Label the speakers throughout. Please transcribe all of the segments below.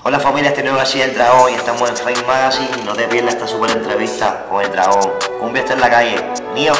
Speaker 1: Hola familia, este nuevo García el Dragón y estamos en Fame Magazine. No te pierdas esta super entrevista con el Dragón. Cumbia está en la calle. Mío.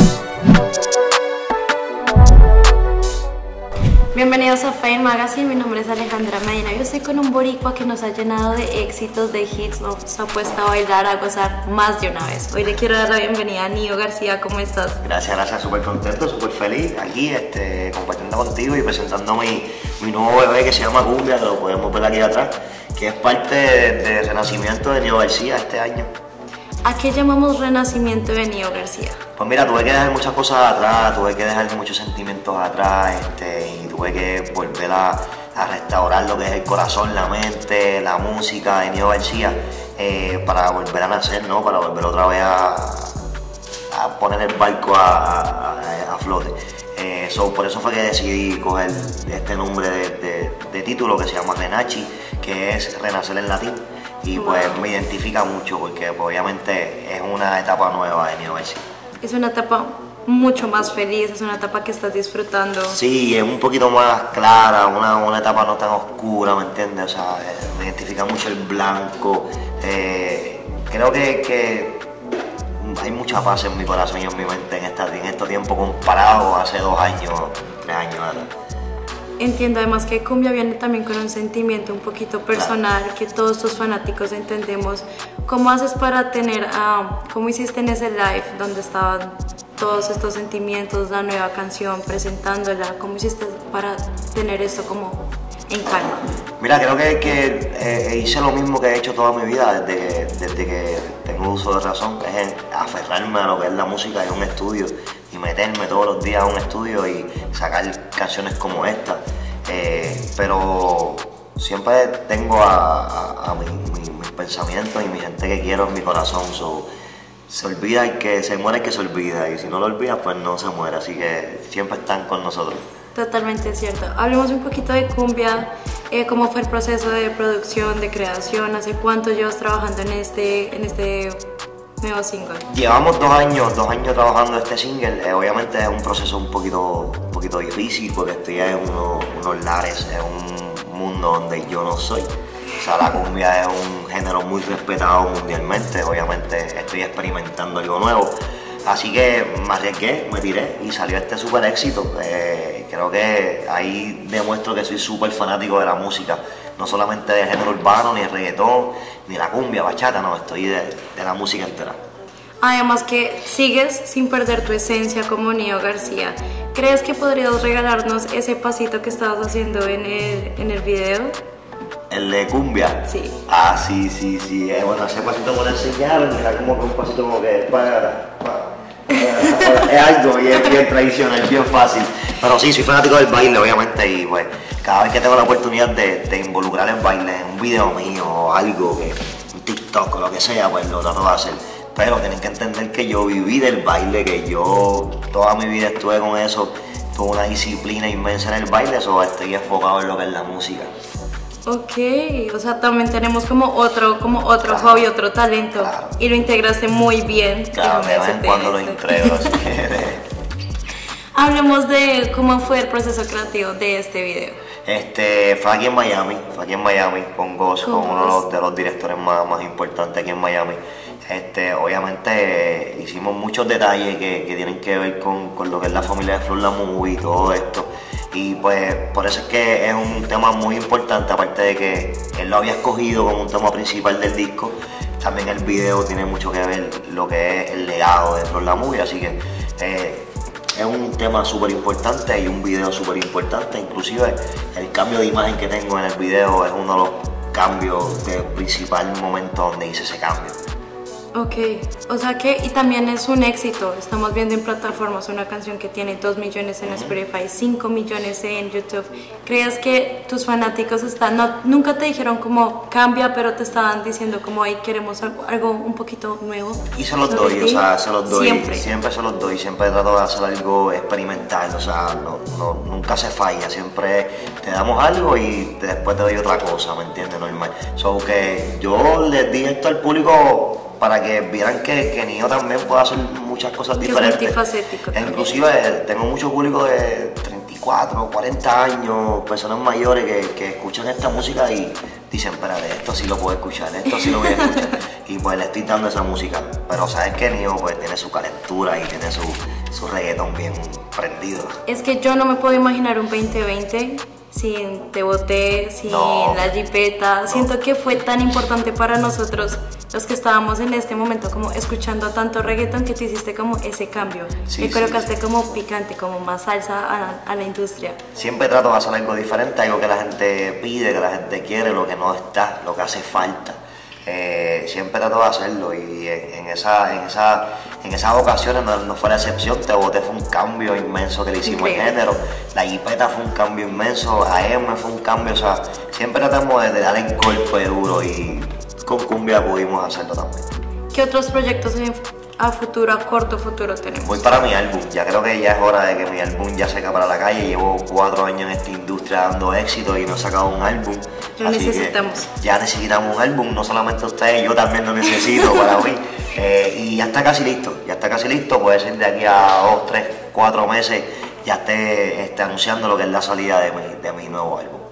Speaker 2: Bienvenidos a Fame Magazine, mi nombre es Alejandra Medina. Yo estoy con un boricua que nos ha llenado de éxitos, de hits, nos ha puesto a bailar, a gozar más de una vez. Hoy le quiero dar la bienvenida a Nio García, ¿cómo estás?
Speaker 1: Gracias, súper contento, súper feliz aquí compartiendo contigo y presentando mi nuevo bebé que se llama Cumbia, que lo podemos ver aquí atrás, que es parte del renacimiento de Nio García este año.
Speaker 2: ¿A qué llamamos renacimiento de Nio García?
Speaker 1: Pues mira, tuve que dejar muchas cosas atrás, tuve que dejar muchos sentimientos atrás y tuve que volver a restaurar lo que es el corazón, la mente, la música de Nio García para volver a nacer, ¿no? Para volver otra vez a poner el barco a flote. Por eso fue que decidí coger este nombre de título que se llama Renachi, que es renacer en latín. Y pues me identifica mucho porque pues, obviamente es una etapa nueva de Nio García.
Speaker 2: Es una etapa mucho más feliz, es una etapa que estás disfrutando.
Speaker 1: Sí, es un poquito más clara, una etapa no tan oscura, ¿me entiendes? O sea, me identifica mucho el blanco. Creo que hay mucha paz en mi corazón y en mi mente en este tiempo comparado a hace 2 años, 3 años atrás.
Speaker 2: Entiendo además que Cumbia viene también con un sentimiento un poquito personal, claro, que todos tus fanáticos entendemos. ¿Cómo haces para tener, cómo hiciste en ese live donde estaban todos estos sentimientos, la nueva canción, presentándola? ¿Cómo hiciste para tener esto como en calma?
Speaker 1: Mira, creo que hice lo mismo que he hecho toda mi vida desde que tengo uso de razón, que es aferrarme a lo que es la música en un estudio y meterme todos los días a un estudio y sacar canciones como esta. Pero siempre tengo a mis pensamientos y mi gente que quiero en mi corazón. Se olvida el que se muere, el que se olvida, y si no lo olvidas pues no se muere, así que siempre están con nosotros.
Speaker 2: Totalmente cierto. Hablemos un poquito de Cumbia, cómo fue el proceso de producción, de creación, hace cuánto llevas trabajando en este nuevo single.
Speaker 1: Llevamos 2 años trabajando este single. Obviamente es un proceso un poquito difícil porque estoy en unos lares, en un mundo donde yo no soy. O sea, la cumbia es un género muy respetado mundialmente. Obviamente estoy experimentando algo nuevo. Así que me arriesgué, me tiré y salió este súper éxito. Creo que ahí demuestro que soy súper fanático de la música. No solamente del género urbano, ni el reggaetón, ni la cumbia, bachata, no, estoy de la música entera.
Speaker 2: Además que sigues sin perder tu esencia como Nio García. ¿Crees que podrías regalarnos ese pasito que estabas haciendo en el video?
Speaker 1: ¿El de cumbia?
Speaker 2: Sí.
Speaker 1: Ah, sí. Bueno, ese pasito me lo enseñaron, era como que un pasito como que es algo bien tradicional, bien fácil. Pero sí, soy fanático del baile, obviamente, y pues cada vez que tengo la oportunidad de involucrar el baile en un video mío o algo, un TikTok o lo que sea, pues lo trato de hacer. Pero tienen que entender que yo viví del baile, que yo toda mi vida estuve con eso, tuve una disciplina inmensa en el baile, eso estoy enfocado en lo que es la música.
Speaker 2: Ok, o sea, también tenemos como otro claro, hobby, otro talento, claro, y lo integraste muy bien.
Speaker 1: Claro, de vez en cuando lo integro, así que...
Speaker 2: Hablemos de cómo fue el proceso creativo de este video.
Speaker 1: Fue aquí en Miami, con Ghost, con uno de los directores más importantes aquí en Miami. Obviamente hicimos muchos detalles que tienen que ver con lo que es la familia de Flor La Movie y todo esto. Y pues por eso es que es un tema muy importante, aparte de que él lo había escogido como un tema principal del disco. También el video tiene mucho que ver lo que es el legado de Flor La Movie, así que es un tema súper importante y un video súper importante. Inclusive el cambio de imagen que tengo en el video es uno de los cambios del principal momento donde hice ese cambio.
Speaker 2: Ok, o sea que, y también es un éxito, estamos viendo en plataformas una canción que tiene 2 millones en Spotify, 5 millones en YouTube. ¿Crees que tus fanáticos nunca te dijeron como cambia, pero te estaban diciendo como ahí queremos algo un poquito nuevo?
Speaker 1: Y se los doy, o sea, se los doy, siempre se los doy, siempre trato de hacer algo experimental, o sea, nunca se falla, siempre te damos algo y después te doy otra cosa, ¿me entiendes? Normal. So que yo les dije esto al público para que vieran que Nio también puede hacer muchas cosas diferentes.
Speaker 2: Es multifacético.
Speaker 1: Inclusive tengo mucho público de 34, 40 años, personas mayores que escuchan esta música y dicen, espérate, esto sí lo puedo escuchar, esto sí lo voy a escuchar. Y pues le estoy dando esa música. Pero sabes que Nio pues tiene su calentura y tiene su reggaetón bien prendido.
Speaker 2: Es que yo no me puedo imaginar un 2020 sin Te Boté, sin
Speaker 1: No.
Speaker 2: La Jipeta.
Speaker 1: No.
Speaker 2: Siento que fue tan importante para nosotros, los que estábamos en este momento como escuchando tanto reggaetón, que tú hiciste como ese cambio,
Speaker 1: Sí,
Speaker 2: que
Speaker 1: sí,
Speaker 2: colocaste como picante, como más salsa a la industria.
Speaker 1: Siempre trato de hacer algo diferente, algo que la gente pide, que la gente quiere, lo que no está, lo que hace falta. Siempre trato de hacerlo y en esas ocasiones no fue la excepción. Te Boté fue un cambio inmenso que le hicimos al
Speaker 2: Increíble.
Speaker 1: género. La Jipeta fue un cambio inmenso, AM fue un cambio, o sea, siempre tratamos de darle el golpe duro y con cumbia pudimos hacerlo también.
Speaker 2: ¿Qué otros proyectos a futuro, a corto futuro tenemos?
Speaker 1: Voy para mi álbum, ya creo que ya es hora de que mi álbum ya salga para la calle. Llevo 4 años en esta industria dando éxito y no he sacado un álbum.
Speaker 2: Lo
Speaker 1: Así que
Speaker 2: necesitamos.
Speaker 1: ya necesitamos un álbum, no solamente ustedes, yo también lo necesito para mí. Y ya está casi listo, puede ser de aquí a 2, 3, 4 meses ya esté anunciando lo que es la salida de mi nuevo álbum.